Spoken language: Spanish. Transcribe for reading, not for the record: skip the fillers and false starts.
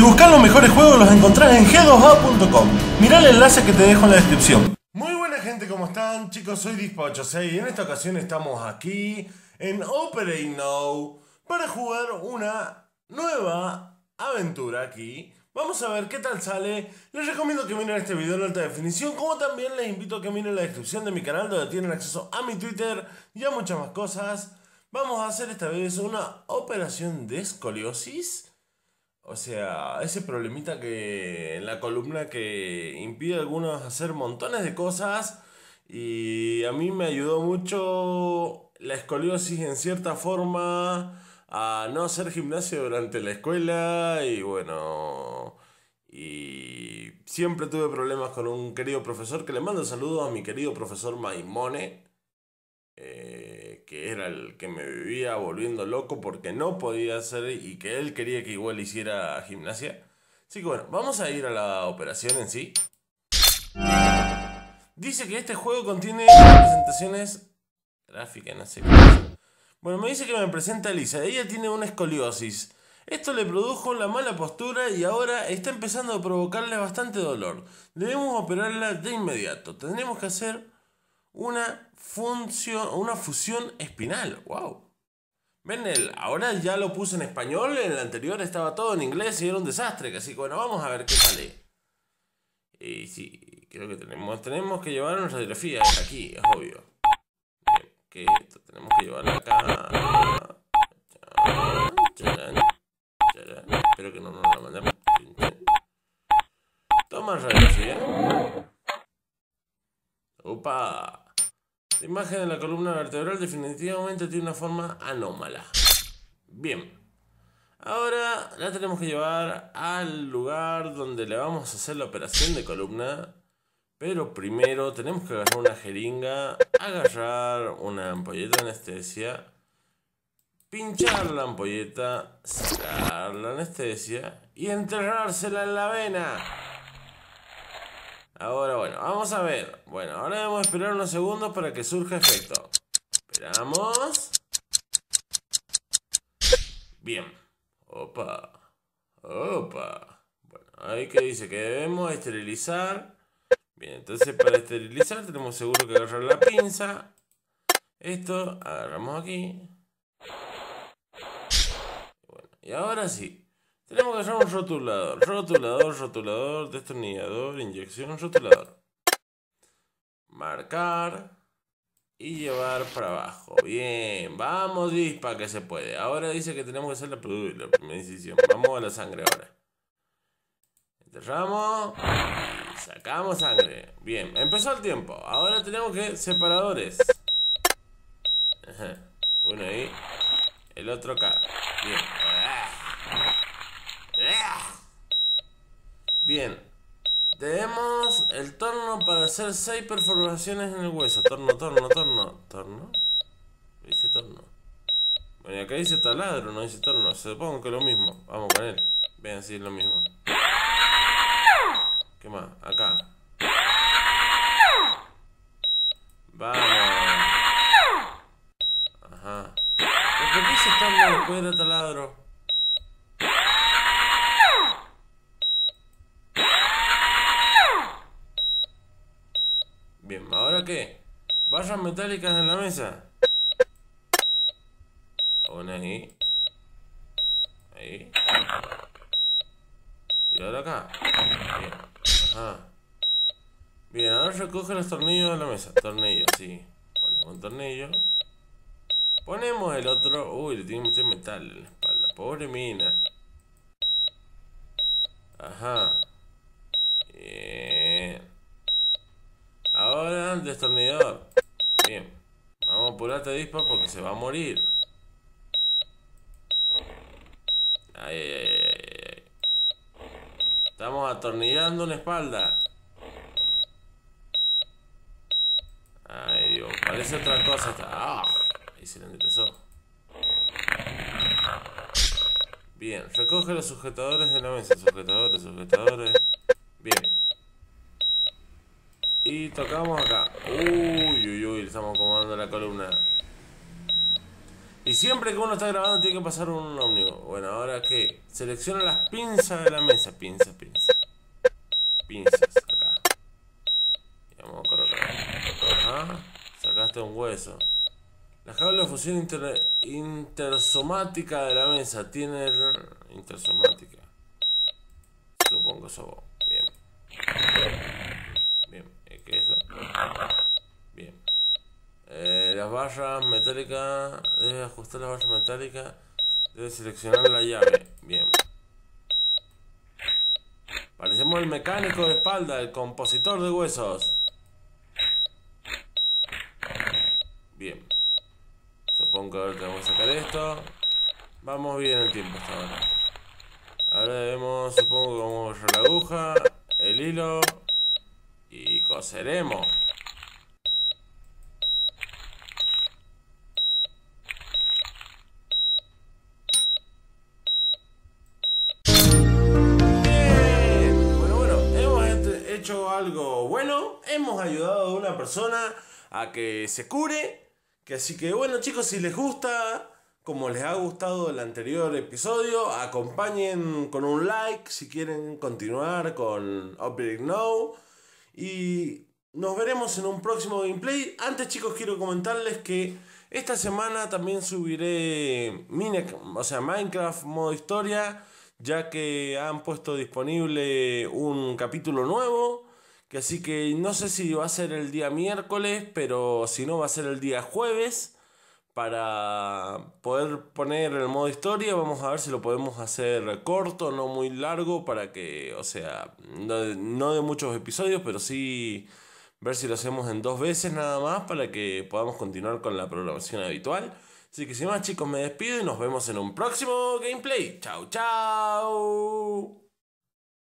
Si buscas los mejores juegos los encontrás en g2a.com. Mirá el enlace que te dejo en la descripción. Muy buena gente, ¿cómo están? Chicos, soy Dispa86 y en esta ocasión estamos aquí en Operate Now para jugar una nueva aventura aquí. Vamos a ver qué tal sale. Les recomiendo que miren este video en alta definición, como también les invito a que miren la descripción de mi canal, donde tienen acceso a mi Twitter y a muchas más cosas. Vamos a hacer esta vez una operación de escoliosis. O sea, ese problemita que en la columna que impide a algunos hacer montones de cosas. Y a mí me ayudó mucho la escoliosis en cierta forma a no hacer gimnasio durante la escuela. Y bueno, y siempre tuve problemas con un querido profesor, que le mando saludos a mi querido profesor Maimone. Que era el que me vivía volviendo loco porque no podía hacer y que él quería que igual hiciera gimnasia. Así que bueno, vamos a ir a la operación en sí. Dice que este juego contiene representaciones gráficas, no sé qué es. Bueno, me dice que me presenta Elisa. Ella tiene una escoliosis. Esto le produjo la mala postura y ahora está empezando a provocarle bastante dolor. Debemos operarla de inmediato. Tendremos que hacer una fusión espinal. Wow. Ven, ahora ya lo puse en español. En el anterior estaba todo en inglés y era un desastre. Así que bueno, vamos a ver qué sale. Y sí, creo que tenemos que llevar una radiografía aquí, es obvio. Bien, ¿qué es esto? Tenemos que llevarla acá. Espero que no nos la mandemos. Toma radiografía. Opa. La imagen de la columna vertebral definitivamente tiene una forma anómala. Bien. Ahora la tenemos que llevar al lugar donde le vamos a hacer la operación de columna. Pero primero tenemos que agarrar una jeringa, agarrar una ampolleta de anestesia, pinchar la ampolleta, sacar la anestesia y enterrársela en la vena. Ahora bueno, vamos a ver. Bueno, ahora debemos esperar unos segundos para que surja efecto. Esperamos. Bien. Opa. Opa. Bueno, ahí que dice que debemos esterilizar. Bien, entonces para esterilizar tenemos seguro que agarrar la pinza. Esto, agarramos aquí. Bueno, y ahora sí. Tenemos que agarrar un rotulador. Rotulador, destornillador, inyección, rotulador. Marcar. Y llevar para abajo. Bien, vamos Dispa, que se puede. Ahora dice que tenemos que hacer la primera incisión. Vamos a la sangre ahora. Enterramos. Y sacamos sangre. Bien, empezó el tiempo. Ahora tenemos que separadores. Ajá. Uno ahí. El otro acá. Bien. Bien. Tenemos el torno para hacer 6 perforaciones en el hueso. Torno. Dice torno. Bueno, y acá dice taladro, no dice torno. Supongo que es lo mismo. Vamos con él. Vean si es lo mismo. ¿Qué más? Acá. Vamos. Ajá. ¿Por qué dice torno después de taladro? Bien, ¿ahora qué? Barras metálicas en la mesa. Una ahí. Ahí. Y ahora acá. Bien. Ajá. Bien, ahora recoge los tornillos de la mesa. Tornillo, sí. Ponemos un tornillo. Ponemos el otro. Uy, le tiene mucho metal en la espalda. Pobre mina. Ajá. Bien. Ahora el destornillador. Bien. Vamos a apurarte, Dispa, porque se va a morir. Ay. Estamos atornillando una espalda. Ay, Dios. Parece otra cosa. Ahí se le enderezó. Bien. Recoge los sujetadores de la mesa. Sujetadores. Bien. Y tocamos acá. Uy, le estamos acomodando la columna. Y siempre que uno está grabando tiene que pasar un ómnibus. Bueno, ¿ahora qué? Selecciona las pinzas de la mesa. Pinzas. Pinzas, acá. Y vamos a colocar. Ajá. Sacaste un hueso. La jaula de fusión intersomática de la mesa tiene intersomática. Supongo eso. Bien. Bien. ¿Qué es eso? Bien. Las barras metálicas. Debe ajustar las barras metálicas. Debe seleccionar la llave. Bien. Parecemos el mecánico de espalda, el compositor de huesos. Bien. Supongo que ahora tenemos que sacar esto. Vamos bien el tiempo hasta ahora. Ahora debemos, supongo que vamos a agarrar la aguja, el hilo y coseremos. Bien. Bueno, hemos hecho algo bueno. Hemos ayudado a una persona a que se cure. Que así que bueno, chicos, si les gusta, como les ha gustado el anterior episodio, acompañen con un like si quieren continuar con Operating Now. Y nos veremos en un próximo gameplay. Antes, chicos, quiero comentarles que esta semana también subiré Minecraft modo historia, ya que han puesto disponible un capítulo nuevo. Que así que no sé si va a ser el día miércoles, pero si no va a ser el día jueves. Para poder poner el modo historia, vamos a ver si lo podemos hacer corto, no muy largo, para que, o sea, no de muchos episodios, pero sí ver si lo hacemos en 2 veces nada más para que podamos continuar con la programación habitual. Así que sin más, chicos, me despido y nos vemos en un próximo gameplay. Chau, chau.